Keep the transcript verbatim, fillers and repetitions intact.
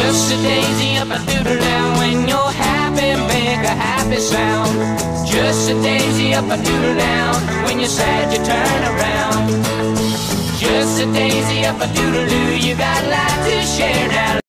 Just a daisy up a doodle down. When you're happy, make a happy sound. Just a daisy up a doodle down. When you're sad, you turn around. Just a daisy up a doodle doo. You got life to share now.